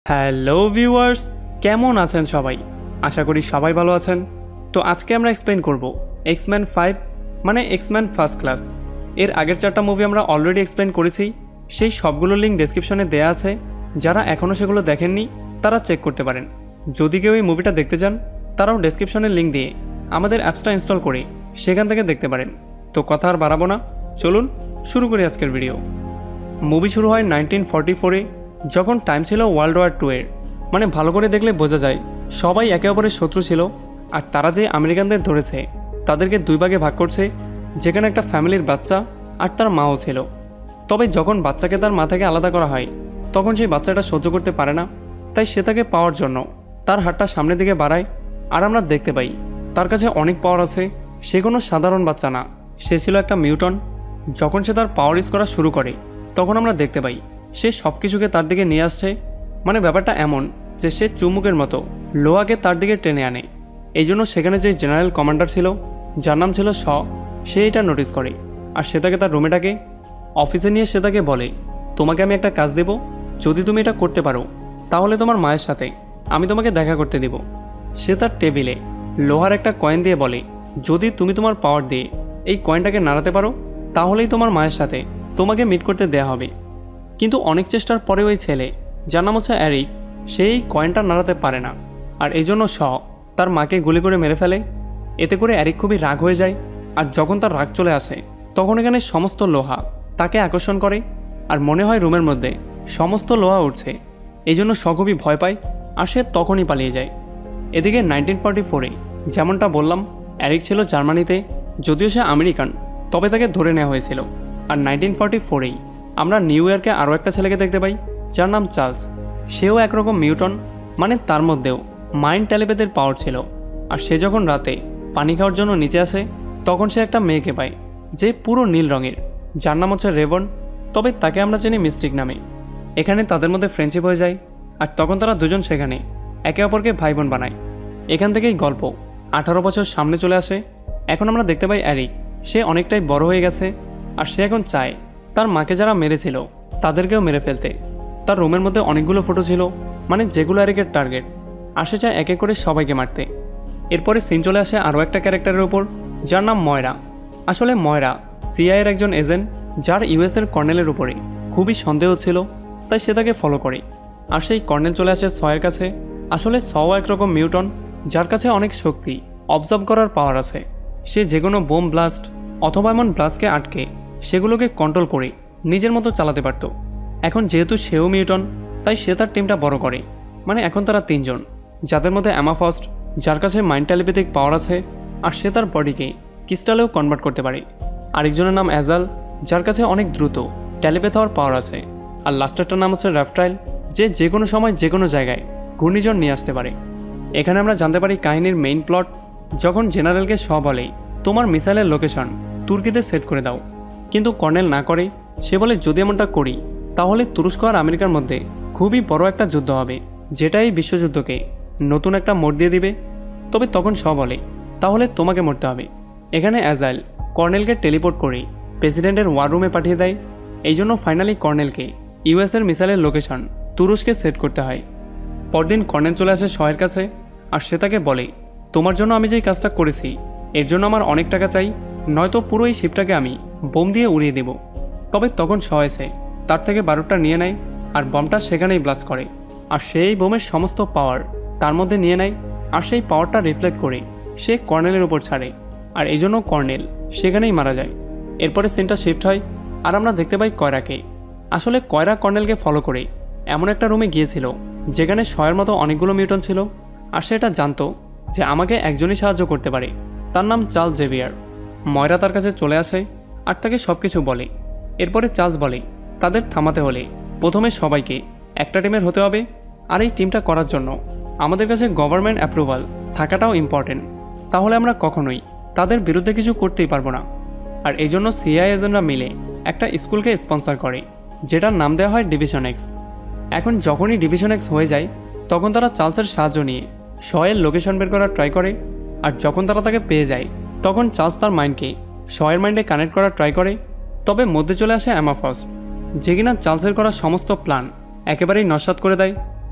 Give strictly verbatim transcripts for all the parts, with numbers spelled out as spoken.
Hello viewers, কেমন আছেন সবাই? আশা করি সবাই ভালো আছেন। তো আজকে আমরা এক্সপ্লেন করব এক্সম্যান ফাইভ মানে এক্সম্যান ফার্স্ট ক্লাস। এর আগের চারটা মুভি আমরা অলরেডি এক্সপ্লেন করেছি, সেই সবগুলো লিঙ্ক ডেসক্রিপশনে দেয়া আছে। যারা এখনও সেগুলো দেখেননি তারা চেক করতে পারেন। যদি কেউ এই মুভিটা দেখতে চান তারাও ডেসক্রিপশনের লিঙ্ক দিয়ে আমাদের অ্যাপসটা ইনস্টল করে সেখান থেকে দেখতে পারেন। তো কথা আর বাড়াবো না, চলুন শুরু করি আজকের ভিডিও। মুভি শুরু হয় নাইনটিন ফর্টি ফোরে, যখন টাইম ছিল ওয়ার্ল্ড ওয়ার টু এর। মানে ভালো করে দেখলে বোঝা যায় সবাই একে অপরের শত্রু ছিল, আর তারা যে আমেরিকানদের ধরেছে তাদেরকে দুই ভাগে ভাগ করছে, যেখানে একটা ফ্যামিলির বাচ্চা আর তার মাও ছিল। তবে যখন বাচ্চাকে তার মা থেকে আলাদা করা হয় তখন সেই বাচ্চাটা সহ্য করতে পারে না, তাই সে তাকে পাওয়ার জন্য তার হাতটা সামনের দিকে বাড়ায়। আর আমরা দেখতে পাই তার কাছে অনেক পাওয়ার আছে, সে কোনো সাধারণ বাচ্চা না, সে ছিল একটা মিউটন। যখন সে তার পাওয়ার ইউজ করা শুরু করে তখন আমরা দেখতে পাই সে সব কিছুকে তার দিকে নিয়ে আসছে। মানে ব্যাপারটা এমন যে সে চুম্বকের মতো লোহাকে তার দিকে টেনে আনে। এই জন্য সেখানে যে জেনারেল কমান্ডার ছিল, যার নাম ছিল শ, সে এটা নোটিস করে আর সে তাকে তার রুমে ডাকে। অফিসে নিয়ে সে তাকে বলে, তোমাকে আমি একটা কাজ দেব, যদি তুমি এটা করতে পারো তাহলে তোমার মায়ের সাথে আমি তোমাকে দেখা করতে দেব। সে তার টেবিলে লোহার একটা কয়েন দিয়ে বলে, যদি তুমি তোমার পাওয়ার দিয়ে এই কয়েনটাকে নাড়াতে পারো তাহলেই তোমার মায়ের সাথে তোমাকে মিট করতে দেয়া হবে। কিন্তু অনেক চেষ্টার পরে ওই ছেলে, যার নাম হচ্ছে অ্যারিক, সেই কয়েনটা নাড়াতে পারে না, আর এই জন্য শ তার মাকে গুলি করে মেরে ফেলে। এতে করে অ্যারিক খুবই রাগ হয়ে যায়, আর যখন তার রাগ চলে আসে তখন এখানে সমস্ত লোহা তাকে আকর্ষণ করে, আর মনে হয় রুমের মধ্যে সমস্ত লোহা উঠছে। এই জন্য শ খুবই ভয় পায় আর সে তখনই পালিয়ে যায়। এদিকে নাইনটিন ফর্টি ফোরে যেমনটা বললাম, অ্যারিক ছিল জার্মানিতে, যদিও সে আমেরিকান, তবে তাকে ধরে নেওয়া হয়েছিল। আর নাইনটিন ফর্টি ফোরেই আমরা নিউ ইয়র্কে আরও একটা ছেলেকে দেখতে পাই, যার নাম চার্লস। সেও একরকম মিউটন, মানে তার মধ্যেও মাইন্ড টেলিপ্যাথির পাওয়ার ছিল। আর সে যখন রাতে পানি খাওয়ার জন্য নিচে আসে তখন সে একটা মেয়েকে পায় যে পুরো নীল রঙের, যার নাম হচ্ছে রেবন, তবে তাকে আমরা চিনি মিস্টিক নামে। এখানে তাদের মধ্যে ফ্রেন্ডশিপ হয়ে যায়, আর তখন তারা দুজন সেখানে একে অপরকে ভাই বোন বানায়। এখান থেকেই গল্প আঠারো বছর সামনে চলে আসে। এখন আমরা দেখতে পাই অ্যারিক সে অনেকটাই বড় হয়ে গেছে, আর সে এখন চায় তার মাকে যারা মেরেছিল তাদেরকেও মেরে ফেলতে। তার রুমের মধ্যে অনেকগুলো ফটো ছিল, মানে যেগুলো অ্যারিকের টার্গেট, আর সে চায় একে করে সবাইকে মারতে। এরপরে সিন চলে আসে আরও একটা ক্যারেক্টারের ওপর, যার নাম ময়রা। আসলে ময়রা সিআইয়ের একজন এজেন্ট, যার ইউএসের কর্নেলের উপরে খুবই সন্দেহ ছিল, তাই সে তাকে ফলো করে। আর সেই কর্নেল চলে আসে সয়ের কাছে। আসলে সও একরকম মিউটন, যার কাছে অনেক শক্তি, অবজার্ভ করার পাওয়ার আছে। সে যে কোনো বোম ব্লাস্ট অথবা এমন ব্লাস্টকে আটকে সেগুলোকে কন্ট্রোল করে নিজের মতো চালাতে পারত। এখন যেহেতু সেও মিউটন, তাই সে তার টিমটা বড় করে। মানে এখন তারা তিনজন, যাদের মধ্যে অ্যামা ফার্স্ট, যার কাছে মাইন্ড টেলিপ্যাথিক পাওয়ার আছে, আর সে তার বডিকে ক্রিস্টালেও কনভার্ট করতে পারে। আরেকজনের নাম অ্যাজাল, যার কাছে অনেক দ্রুত টেলিপ্যাথ হওয়ার পাওয়ার আছে। আর লাস্টেরটার নাম হচ্ছে র্যাপটাইল, যে যে কোনো সময় যে কোনো জায়গায় ঘূর্ণিঝড় নিয়ে আসতে পারে। এখানে আমরা জানতে পারি কাহিনীর মেইন প্লট, যখন জেনারেলকে স বলে, তোমার মিসাইলের লোকেশন তুর্কিতে সেট করে দাও, কিন্তু কর্নেল না করে। সে বলে, যদি এমনটা করি তাহলে তুরস্ক আর আমেরিকার মধ্যে খুবই বড় একটা যুদ্ধ হবে, যেটা এই বিশ্বযুদ্ধকে নতুন একটা মোড় দিয়ে দিবে। তবে তখন স বলে, তাহলে তোমাকে মরতে হবে। এখানে অ্যাজাইল কর্নেলকে টেলিপোর্ট করে প্রেসিডেন্টের ওয়ার রুমে পাঠিয়ে দেয়। এই জন্য ফাইনালি কর্নেলকে ইউএসের মিসাইলের লোকেশন তুরস্কে সেট করতে হয়। পরদিন কর্নেল চলে আসে শয়ের কাছে, আর সে তাকে বলে, তোমার জন্য আমি যেই কাজটা করেছি এর জন্য আমার অনেক টাকা চাই, নয়তো পুরো এই শিপটাকে আমি বোম দিয়ে উড়িয়ে দেব। তবে তখন শ এসে তার থেকে বারুদটা নিয়ে নেয়, আর বমটা সেখানেই ব্লাস্ট করে। আর সেই বোমের সমস্ত পাওয়ার তার মধ্যে নিয়ে নেয়, আর সেই পাওয়ারটা রিফ্লেক্ট করে সে কর্নেলের উপর ছাড়ে, আর এই জন্য কর্নেল সেখানেই মারা যায়। এরপরে সিনটা শিফট হয়, আর আমরা দেখতে পাই কয়রাকে। আসলে কয়রা কর্নেলকে ফলো করে এমন একটা রুমে গিয়েছিল যেখানে শয়ের মতো অনেকগুলো মিউটন ছিল, আর সে এটা জানতো যে আমাকে একজনই সাহায্য করতে পারে, তার নাম চার্লস জেভিয়ার। ময়রা তার কাছে চলে আসে আর তাকে সব কিছু বলে। এরপরে চার্লস বলে, তাদের থামাতে হলে প্রথমে সবাইকে একটা টিমের হতে হবে, আর এই টিমটা করার জন্য আমাদের কাছে গভর্নমেন্ট অ্যাপ্রুভাল থাকাটাও ইম্পর্টেন্ট, তাহলে আমরা কখনোই তাদের বিরুদ্ধে কিছু করতেই পারবো না। আর এই জন্য সিআই এজেন্টরা মিলে একটা স্কুলকে স্পন্সর করে, যেটার নাম দেওয়া হয় ডিভিশন এক্স। এখন যখনই ডিভিশন এক্স হয়ে যায় তখন তারা চার্লসের সাহায্য নিয়ে শয়ের লোকেশন বের করার ট্রাই করে, আর যখন তারা তাকে পেয়ে যায় তখন চার্লস তার মাইন্ডকে শয়ের মাইন্ডে কানেক্ট করার ট্রাই করে। তবে মধ্যে চলে আসে অ্যামা ফার্স্ট, যে কিনা চার্লসের করা সমস্ত প্ল্যান একেবারেই নস্যাৎ করে দেয়।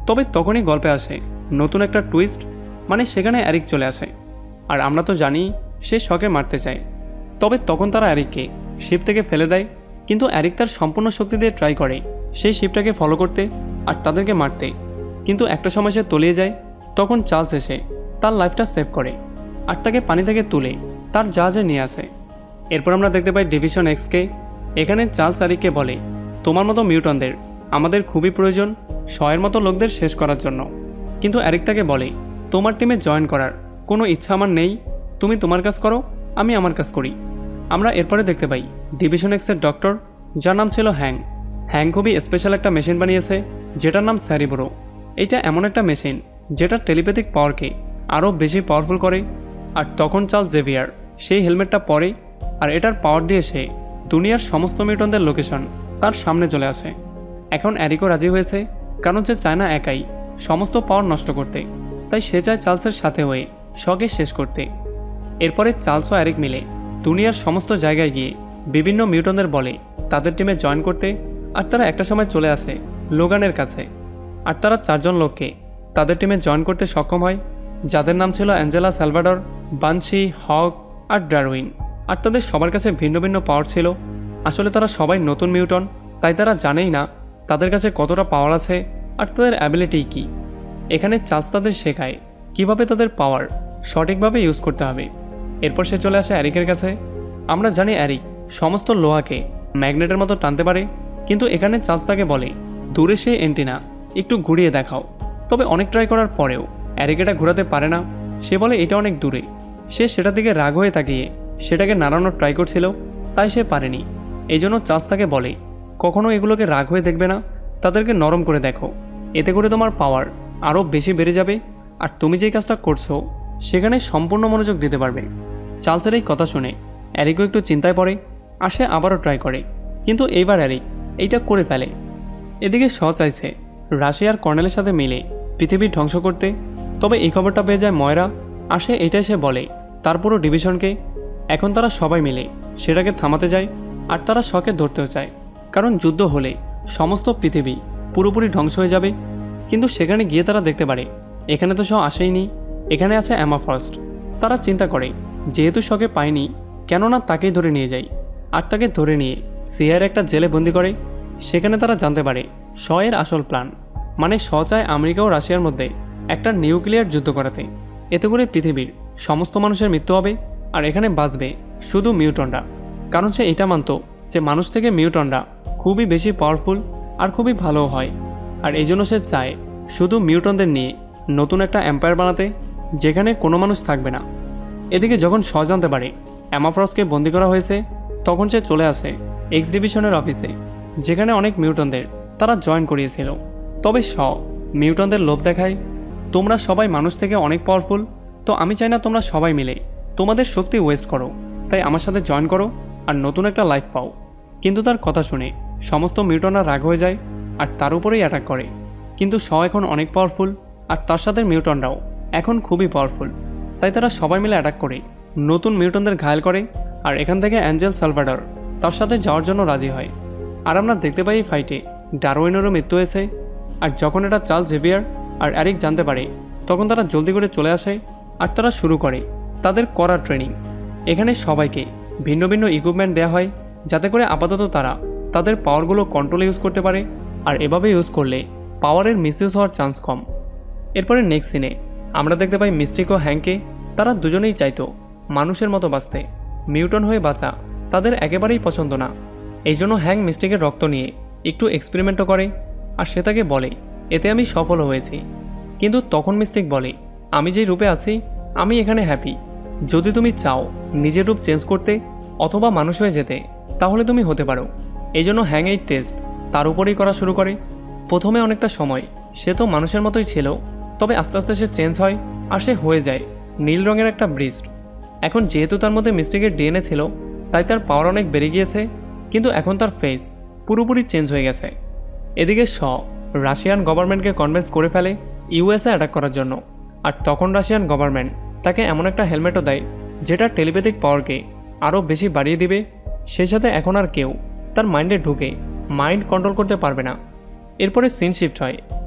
তবে তখনই গল্পে আসে নতুন একটা টুইস্ট, মানে সেখানে অ্যারিক চলে আসে। আর আমরা তো জানি সে শকে মারতে চায়। তবে তখন তারা অ্যারিককে শিপ থেকে ফেলে দেয়, কিন্তু অ্যারিক তার সম্পূর্ণ শক্তি দিয়ে ট্রাই করে সেই শিপটাকে ফলো করতে আর তাদেরকে মারতে। কিন্তু একটা সময় সে তলিয়ে যায়। তখন চার্লস এসে তার লাইফটা সেভ করে আর তাকে পানি থেকে তুলে তার জাহাজে নিয়ে আসে। এরপর আমরা দেখতে পাই ডিভিশন এক্সকে। এখানে চার্লস অ্যারিককে বলে, তোমার মতো মিউটনদের আমাদের খুবই প্রয়োজন শয়ের মতো লোকদের শেষ করার জন্য। কিন্তু অ্যারিক তাকে বলে, তোমার টিমে জয়েন করার কোনো ইচ্ছা আমার নেই, তুমি তোমার কাজ করো, আমি আমার কাজ করি। আমরা এরপরে দেখতে পাই ডিভিশন এক্সের ডক্টর, যার নাম ছিল হ্যাং। হ্যাং খুবই স্পেশাল একটা মেশিন বানিয়েছে যেটার নাম স্যারিব্রো। এটা এমন একটা মেশিন যেটা টেলিপ্যাথিক পাওয়ারকে আরও বেশি পাওয়ারফুল করে। আর তখন চার্লস জেভিয়ার সেই হেলমেটটা পরে আর এটার পাওয়ার দিয়ে সে দুনিয়ার সমস্ত মিউটনদের লোকেশন তার সামনে চলে আসে। এখন অ্যারিকও রাজি হয়েছে, কারণ সে চায় না একাই সমস্ত পাওয়ার নষ্ট করতে, তাই সে চায় চার্লসের সাথে হয়ে শকে শেষ করতে। এরপরে চার্লস ও অ্যারিক মিলে দুনিয়ার সমস্ত জায়গায় গিয়ে বিভিন্ন মিউটনদের বলে তাদের টিমে জয়েন করতে। আর তারা একটা সময় চলে আসে লোগানের কাছে। আর তারা চারজন লোককে তাদের টিমে জয়েন করতে সক্ষম হয়, যাদের নাম ছিল অ্যাঞ্জেলা, স্যালভাডর, বানশি, হক আর ডারউইন। আর তাদের সবার কাছে ভিন্ন ভিন্ন পাওয়ার ছিল। আসলে তারা সবাই নতুন মিউটন, তাই তারা জানেই না তাদের কাছে কতটা পাওয়ার আছে আর তাদের অ্যাবিলিটি কী। এখানে চার্লস তাদের শেখায় কিভাবে তাদের পাওয়ার সঠিকভাবে ইউজ করতে হবে। এরপর সে চলে আসে অ্যারিকের কাছে। আমরা জানি অ্যারিক সমস্ত লোহাকে ম্যাগনেটের মতো টানতে পারে, কিন্তু এখানে চার্লস তাকে বলে, দূরে সেই এন্টিনা একটু ঘুরিয়ে দেখাও। তবে অনেক ট্রাই করার পরেও অ্যারিক এটা ঘোরাতে পারে না। সে বলে এটা অনেক দূরে। সে সেটার দিকে রাগ হয়ে তাকিয়ে সেটাকে নাড়ানোর ট্রাই করছিল, তাই সে পারেনি। এই জন্য চার্লস তাকে বলে, কখনো এগুলোকে রাগ হয়ে দেখবে না, তাদেরকে নরম করে দেখো, এতে করে তোমার পাওয়ার আরও বেশি বেড়ে যাবে আর তুমি যেই কাজটা করছো সেখানে সম্পূর্ণ মনোযোগ দিতে পারবে। চার্লসের এই কথা শুনে অ্যারিকও একটু চিন্তায় পড়ে আর সে আবারও ট্রাই করে, কিন্তু এইবার অ্যারিক এইটা করে ফেলে। এদিকে শ চাইছে রাশিয়ার কর্নেলের সাথে মিলে পৃথিবীর ধ্বংস করতে। তবে এই খবরটা পেয়ে যায় ময়রা, আর সে এটাই সে বলে তার পুরো ডিভিশনকে। এখন তারা সবাই মিলে সেটাকে থামাতে যায় আর তারা শকে ধরতেও চায়, কারণ যুদ্ধ হলে সমস্ত পৃথিবী পুরোপুরি ধ্বংস হয়ে যাবে। কিন্তু সেখানে গিয়ে তারা দেখতে পারে এখানে তো শ আসেইনি, এখানে আছে অ্যামা ফার্স্ট। তারা চিন্তা করে যেহেতু শকে পায়নি, কেননা তাকেই ধরে নিয়ে যায়। আর তাকে ধরে নিয়ে সিয়ার একটা জেলে বন্দি করে। সেখানে তারা জানতে পারে শ এর আসল প্ল্যান, মানে শ চায় আমেরিকা ও রাশিয়ার মধ্যে একটা নিউক্লিয়ার যুদ্ধ করাতে। এতে করে পৃথিবীর সমস্ত মানুষের মৃত্যু হবে আর এখানে বাঁচবে শুধু মিউটনরা। কারণ সে এটা মানত যে মানুষ থেকে মিউটনরা খুবই বেশি পাওয়ারফুল আর খুবই ভালো হয়। আর এই জন্য সে চায় শুধু মিউটনদের নিয়ে নতুন একটা এম্পায়ার বানাতে, যেখানে কোনো মানুষ থাকবে না। এদিকে যখন শ জানতে পারে অ্যামাফ্রসকে বন্দি করা হয়েছে, তখন সে চলে আসে এক্স ডিভিশনের অফিসে, যেখানে অনেক মিউটনদের তারা জয়েন করিয়েছিল। তবে শ মিউটনদের লোভ দেখায়, তোমরা সবাই মানুষ থেকে অনেক পাওয়ারফুল, তো আমি চাই না তোমরা সবাই মিলে তোমাদের শক্তি ওয়েস্ট করো, তাই আমার সাথে জয়েন করো আর নতুন একটা লাইফ পাও। কিন্তু তার কথা শুনে সমস্ত মিউটনরা রাগ হয়ে যায় আর তার উপরেই অ্যাটাক করে। কিন্তু শ এখন অনেক পাওয়ারফুল আর তার সাথে মিউটনরাও এখন খুবই পাওয়ারফুল, তাই তারা সবাই মিলে অ্যাটাক করে নতুন মিউটনদের ঘায়েল করে। আর এখান থেকে অ্যাঞ্জেল, সালভাডর তার সাথে যাওয়ার জন্য রাজি হয়। আর আমরা দেখতে পাই এই ফাইটে ডারউইনেরও মৃত্যু হয়েছে। আর যখন এটা চার্লস জেভিয়ার আর অ্যারিক জানতে পারে, তখন তারা জলদি করে চলে আসে আর তারা শুরু করে তাদের করা ট্রেনিং। এখানে সবাইকে ভিন্ন ভিন্ন ইকুইপমেন্ট দেওয়া হয়, যাতে করে আপাতত তারা তাদের পাওয়ারগুলো কন্ট্রোলে ইউজ করতে পারে। আর এভাবে ইউজ করলে পাওয়ারের মিসইউজ হওয়ার চান্স কম। এরপরে নেক্সট সিনে আমরা দেখতে পাই মিস্টিক ও হ্যাংকে। তারা দুজনেই চাইতো মানুষের মতো বাঁচতে, মিউটন হয়ে বাঁচা তাদের একেবারেই পছন্দ না। এই জন্য হ্যাং মিস্টিকের রক্ত নিয়ে একটু এক্সপেরিমেন্টও করে আর সে তাকে বলে এতে আমি সফল হয়েছি। কিন্তু তখন মিস্টিক বলে, আমি যেই রূপে আছি আমি এখানে হ্যাপি, যদি তুমি চাও নিজের রূপ চেঞ্জ করতে অথবা মানুষ হয়ে যেতে তাহলে তুমি হতে পারো। এই জন্য হ্যাং এই টেস্ট তার উপরেই করা শুরু করে। প্রথমে অনেকটা সময় সে তো মানুষের মতোই ছিল, তবে আস্তে আস্তে সে চেঞ্জ হয় আর সে হয়ে যায় নীল রঙের একটা ব্রিস্ট। এখন যেহেতু তার মধ্যে মিস্টিকের ডিএনএ ছিল, তাই তার পাওয়ার অনেক বেড়ে গিয়েছে, কিন্তু এখন তার ফেস পুরোপুরি চেঞ্জ হয়ে গেছে। এদিকে শ রাশিয়ান গভর্নমেন্টকে কনভিন্স করে ফেলে ইউএসএ অ্যাটাক করার জন্য। আর তখন রাশিয়ান গভর্নমেন্ট তাকে এমন একটা হেলমেটও দেয় যেটা টেলিপ্যাথিক পাওয়ারকে আরও বেশি বাড়িয়ে দিবে। সেই সাথে এখন আর কেউ তার মাইন্ডে ঢুকে মাইন্ড কন্ট্রোল করতে পারবে না। এরপরে সিন শিফট হয়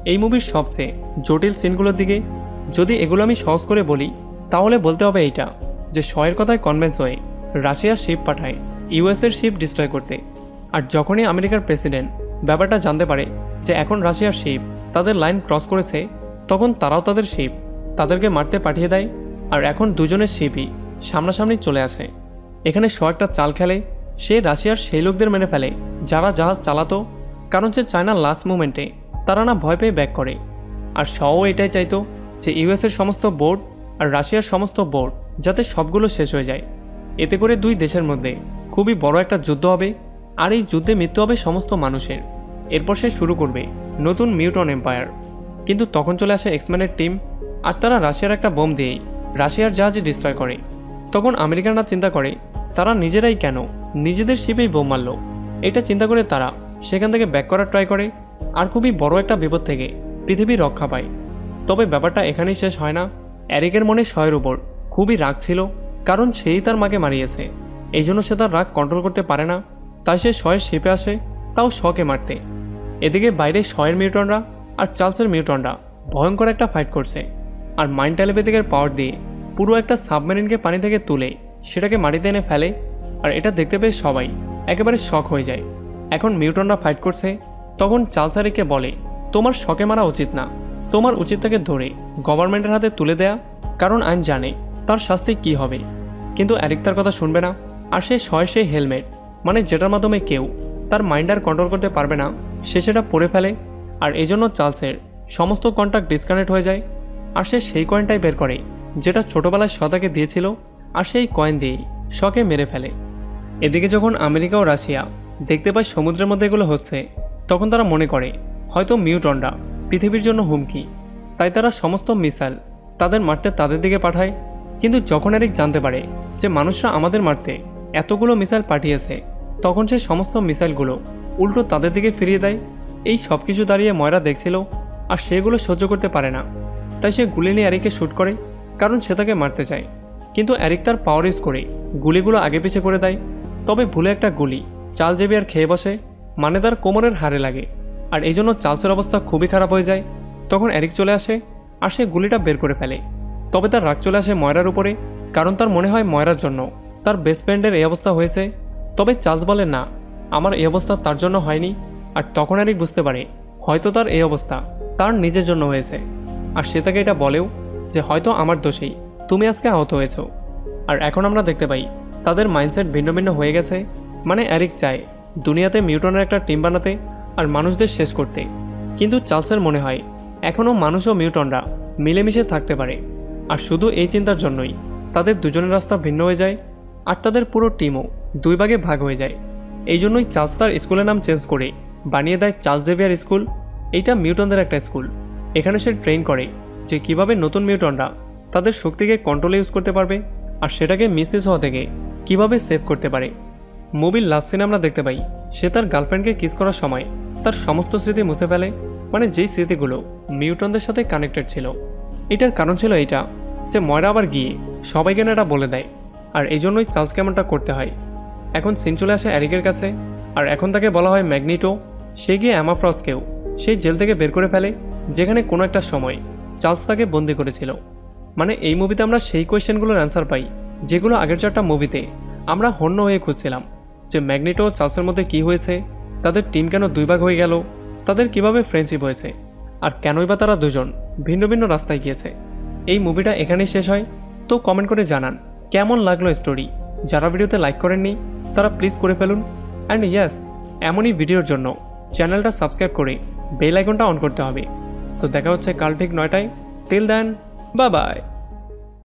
এই মুভির সবচেয়ে জটিল সিনগুলোর দিকে। যদি এগুলো আমি সহজ করে বলি তাহলে বলতে হবে এইটা, যে শয়ের কথায় কনভেন্স হয়ে রাশিয়ার শিপ পাঠায় ইউএসের শিপ ডিস্ট্রয় করতে। আর যখনই আমেরিকার প্রেসিডেন্ট ব্যাপারটা জানতে পারে যে এখন রাশিয়ার শিপ তাদের লাইন ক্রস করেছে, তখন তারাও তাদের শিপ তাদেরকে মারতে পাঠিয়ে দেয়। আর এখন দুজনের শিপই সামনাসামনি চলে আসে। এখানে শ একটা চাল খেলে, সে রাশিয়ার সেই লোকদের মেরে ফেলে যারা জাহাজ চালাতো, কারণ সে চায়না লাস্ট মুমেন্টে তারা না ভয় পেয়ে ব্যাক করে। আর শও এটাই চাইতো যে ইউএসের সমস্ত বোর্ড আর রাশিয়ার সমস্ত বোর্ড যাতে সবগুলো শেষ হয়ে যায়। এতে করে দুই দেশের মধ্যে খুবই বড় একটা যুদ্ধ হবে, আর এই যুদ্ধে মৃত্যু হবে সমস্ত মানুষের। এরপর সে শুরু করবে নতুন মিউটন এম্পায়ার। কিন্তু তখন চলে আসে এক্সম্যানের টিম, আর তারা রাশিয়ার একটা বোম দিয়েই রাশিয়ার জাহাজে ডিস্ট্রয় করে। তখন আমেরিকানরা চিন্তা করে তারা নিজেরাই কেন নিজেদের শিপেই বোম মারল। এটা চিন্তা করে তারা সেখান থেকে ব্যাক করার ট্রাই করে, আর খুবই বড় একটা বিপদ থেকে পৃথিবী রক্ষা পায়। তবে ব্যাপারটা এখানেই শেষ হয় না। অ্যারিকের মনে শয়ের উপর খুবই রাগ ছিল, কারণ সেই তার মাকে মারিয়েছে। এই জন্য সে তার রাগ কন্ট্রোল করতে পারে না, তাই সে শয়ের শিপে আসে, তাও শকে মারতে। এদিকে বাইরে শয়ের মিউটনরা আর চার্লসের মিউটনরা ভয়ঙ্কর একটা ফাইট করছে, আর মাইন্ড টেলিপ্যাথিকের পাওয়ার দিয়ে পুরো একটা সাবমেরিনকে পানি থেকে তুলে সেটাকে মাটিতে এনে ফেলে। আর এটা দেখতে পেয়ে সবাই একেবারে শক হয়ে যায়। এখন মিউটনরা ফাইট করছে, তখন চার্লস এরিককে বলে তোমার শকে মারা উচিত না, তোমার উচিত তাকে ধরে গভর্নমেন্টের হাতে তুলে দেয়া, কারণ আইন জানে তার শাস্তি কি হবে। কিন্তু এরিক তার কথা শুনবে না, আর সে শয় সেই হেলমেট, মানে যেটার মাধ্যমে কেউ তার মাইন্ড আর কন্ট্রোল করতে পারবে না, সে সেটা পরে ফেলে। আর এই জন্য চার্লসের সমস্ত কন্ট্যাক্ট ডিসকানেক্ট হয়ে যায়। আর সে সেই কয়েনটাই বের করে যেটা ছোটোবেলায় শতাকে দিয়েছিল, আর সেই কয়েন দিয়েই শকে মেরে ফেলে। এদিকে যখন আমেরিকা ও রাশিয়া দেখতে পায় সমুদ্রের মধ্যে এগুলো হচ্ছে, তখন তারা মনে করে হয়তো মিউটনরা পৃথিবীর জন্য হুমকি, তাই তারা সমস্ত মিসাইল তাদের মারতে তাদের দিকে পাঠায়। কিন্তু যখন এরিক জানতে পারে যে মানুষরা আমাদের মারতে এতগুলো মিসাইল পাঠিয়েছে, তখন সে সমস্ত মিসাইলগুলো উল্টো তাদের দিকে ফিরিয়ে দেয়। এই সব কিছু দাঁড়িয়ে ময়রা দেখছিল, আর সেগুলো সহ্য করতে পারে না, তাই সে গুলি নিয়ে এরিককে শ্যুট করে, কারণ সে তাকে মারতে চায়। কিন্তু এরিক তার পাওয়ার ইউজ করে গুলিগুলো আগে পিছে করে দেয়। তবে ভুলে একটা গুলি চার্লস জেভিয়ার খেয়ে বসে, মানে তার কোমরের হাড়ে লাগে। আর এই জন্য চার্লসের অবস্থা খুবই খারাপ হয়ে যায়। তখন এরিক চলে আসে, আর সে গুলিটা বের করে ফেলে। তবে তার রাগ চলে আসে ময়রার উপরে, কারণ তার মনে হয় ময়রার জন্য তার বেস্ট ফ্রেন্ডের এই অবস্থা হয়েছে। তবে চার্লস বলে না, আমার এই অবস্থা তার জন্য হয়নি। আর তখন এরিক বুঝতে পারে হয়তো তার এই অবস্থা তার নিজের জন্য হয়েছে। আর সে তাকে এটা বলেও যে হয়তো আমার দোষেই তুমি আজকে আহত হয়েছ। আর এখন আমরা দেখতে পাই তাদের মাইন্ডসেট ভিন্ন ভিন্ন হয়ে গেছে। মানে এরিক চায় দুনিয়াতে মিউটনের একটা টিম বানাতে আর মানুষদের শেষ করতে, কিন্তু চার্লসের মনে হয় এখনও মানুষ ও মিউটনরা মিলেমিশে থাকতে পারে। আর শুধু এই চিন্তার জন্যই তাদের দুজনের রাস্তা ভিন্ন হয়ে যায়, আর তাদের পুরো টিমও দুই ভাগে ভাগ হয়ে যায়। এই জন্যই চার্লস তার স্কুলের নাম চেঞ্জ করে বানিয়ে দেয় চার্লস জেভিয়ার স্কুল। এইটা মিউটনদের একটা স্কুল। এখানে সে ট্রেন করে যে কিভাবে নতুন মিউটনরা তাদের শক্তিকে কন্ট্রোলে ইউজ করতে পারবে, আর সেটাকে মিসইউজ হওয়া থেকে কিভাবে সেভ করতে পারে। মুভির লাস্ট সিনে আমরা দেখতে পাই সে তার গার্লফ্রেন্ডকে কিস করার সময় তার সমস্ত স্মৃতি মুছে ফেলে, মানে যেই স্মৃতিগুলো মিউটনদের সাথে কানেক্টেড ছিল। এটার কারণ ছিল এইটা যে ময়রা আবার গিয়ে সবাইকে এটা বলে দেয়, আর এই জন্যই চার্লসকে এমনটা করতে হয়। এখন সিন চলে আসে এরিকের কাছে, আর এখন তাকে বলা হয় ম্যাগনিটো। সে গিয়ে অ্যামাফ্রসকেও সেই জেল থেকে বের করে ফেলে, যেখানে কোনো একটা সময় চার্লস তাকে বন্দি করেছিল। মানে এই মুভিতে আমরা সেই কোয়েশ্চেনগুলোর অ্যান্সার পাই যেগুলো আগের চারটা মুভিতে আমরা হন্য হয়ে খুঁজছিলাম, যে ম্যাগনিটো ও চার্লসের মধ্যে কী হয়েছে, তাদের টিম কেন দুই ভাগ হয়ে গেল, তাদের কিভাবে ফ্রেন্ডশিপ হয়েছে, আর কেনই বা তারা দুজন ভিন্ন ভিন্ন রাস্তায় গিয়েছে। এই মুভিটা এখানেই শেষ হয়। তো কমেন্ট করে জানান কেমন লাগলো স্টোরি। যারা ভিডিওতে লাইক করেননি তারা প্লিজ করে ফেলুন। অ্যান্ড ইয়াস, এমনই ভিডিওর জন্য চ্যানেলটা সাবস্ক্রাইব করে বেল আইকনটা অন করতে হবে। তো দেখা হচ্ছে কাল ঠিক নয়টায়। Till then, bye by.